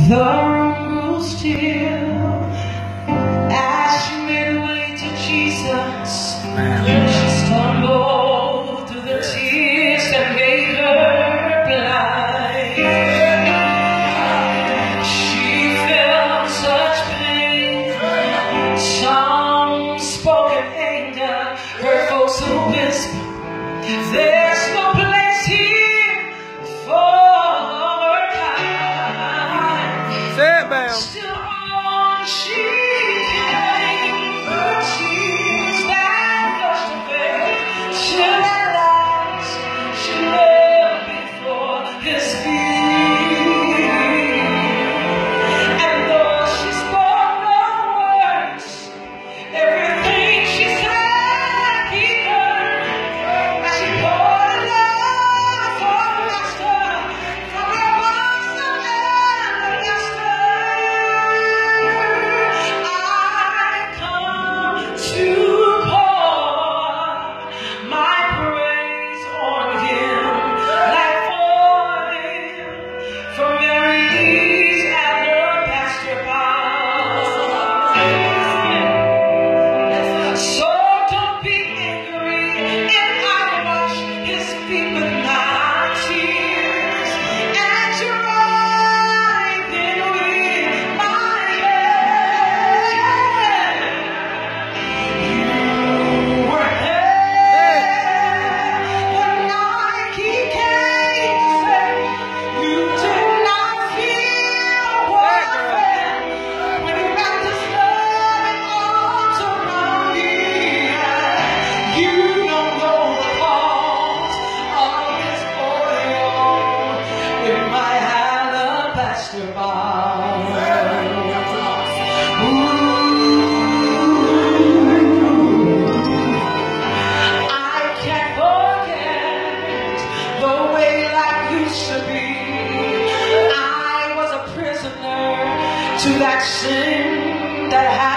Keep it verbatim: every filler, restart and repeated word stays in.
The room grew still as she made her way to Jesus. She stumbled through the tears that made her blind. She felt such pain, some spoken anger, heard folks who whisper, "There's no place here for." Still on she came, her tears that gushed to faith, till at last she knelt before his feet. And though she spoke no words, everything she said he heard, as she poured her love for the Master from her bosom and alabaster. To pour my praise on him like oil from Mary's alabaster box. So don't be angry, and I wash his feet with my tears, and dry them with my hair. I was a prisoner to that sin that had